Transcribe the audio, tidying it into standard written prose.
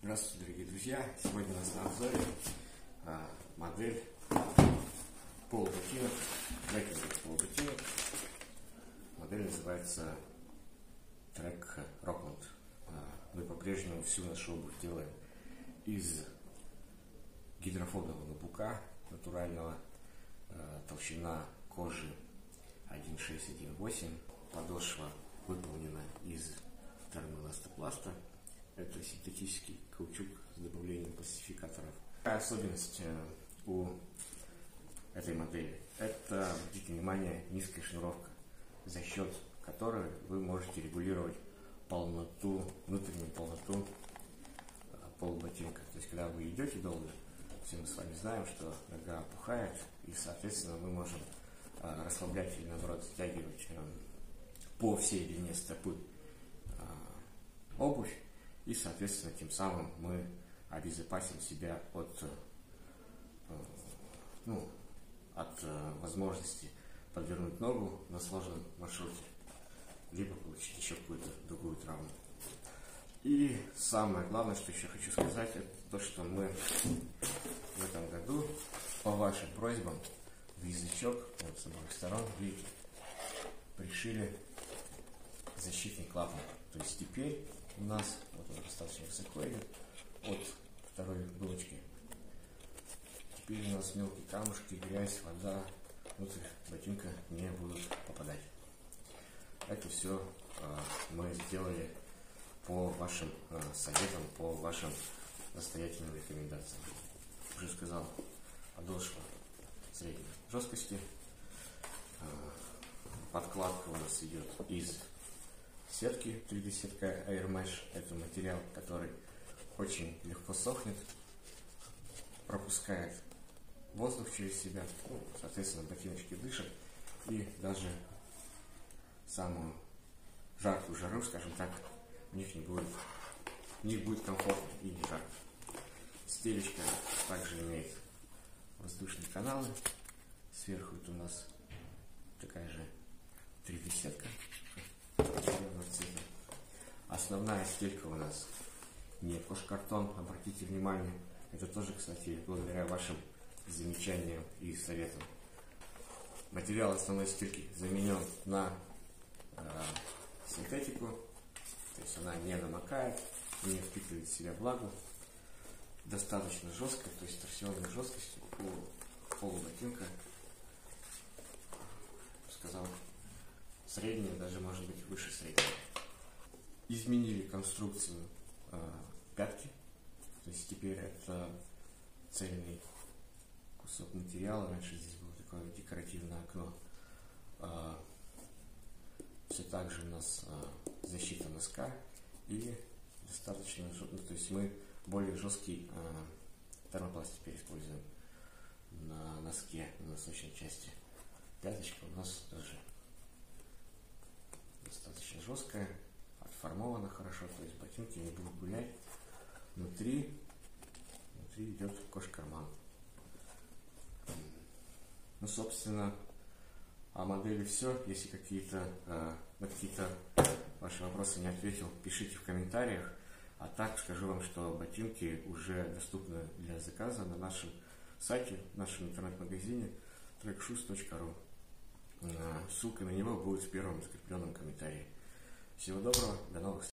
Здравствуйте, дорогие друзья! Сегодня у нас на обзоре модель полуботинок, трекинговых полуботинок. Модель называется Trek Rockmont. Мы по-прежнему всю нашу обувь делаем из гидрофобного нубука натурального, толщина кожи 1,6-1,8, подошва выполнена из термоэластопласта. Это синтетический каучук с добавлением пластификаторов. Особенность у этой модели — это, обратите внимание, низкая шнуровка, за счет которой вы можете регулировать полноту, внутреннюю полноту полуботинка. То есть, когда вы идете долго, все мы с вами знаем, что нога опухает, и, соответственно, мы можем расслаблять или, наоборот, стягивать по всей длине стопы обувь. И, соответственно, тем самым мы обезопасим себя от возможности подвернуть ногу на сложном маршруте, либо получить еще какую-то другую травму. И самое главное, что еще хочу сказать, это то, что мы в этом году по вашим просьбам в язычок, вот с обоих сторон, видите, пришили защитный клапан. То есть теперь у нас, вот он достаточно высоко идет от второй булочки. Теперь у нас мелкие камушки, грязь, вода внутрь ботинка не будут попадать. Это все мы сделали по вашим советам, по вашим настоятельным рекомендациям. Уже сказал, подошва средней жесткости. Подкладка у нас идет из сетки, 3D-сетка Air Mesh. Это материал, который очень легко сохнет, пропускает воздух через себя, соответственно, ботиночки дышат, и даже самую жаркую жару, скажем так, в них будет комфортно и не жарко. Стелечка также имеет воздушные каналы. Сверху это у нас такая же 3D-сетка. Основная стелька у нас не кожкартон, обратите внимание. Это тоже, кстати, благодаря вашим замечаниям и советам. Материал основной стельки заменен на синтетику, то есть она не намокает, не впитывает в себя влагу. Достаточно жесткая, то есть торсионная жесткость у полуботинка, сказал, средняя, даже может быть выше средней. Изменили конструкцию пятки, то есть теперь это цельный кусок материала. Раньше здесь было такое декоративное окно. Все так же у нас защита носка и достаточно, то есть мы более жесткий термопласт теперь используем на носке, на носочной части. Пяточка у нас тоже достаточно жесткая, отформована хорошо, то есть ботинки не будут гулять. Внутри идет кожкарман. Ну, собственно, о модели все. Если на какие-то ваши вопросы не ответил, пишите в комментариях. А так скажу вам, что ботинки уже доступны для заказа на нашем сайте, в нашем интернет-магазине trekshoes.ru. Ссылка на него будет в первом закрепленном комментарии. Всего доброго, до новых встреч!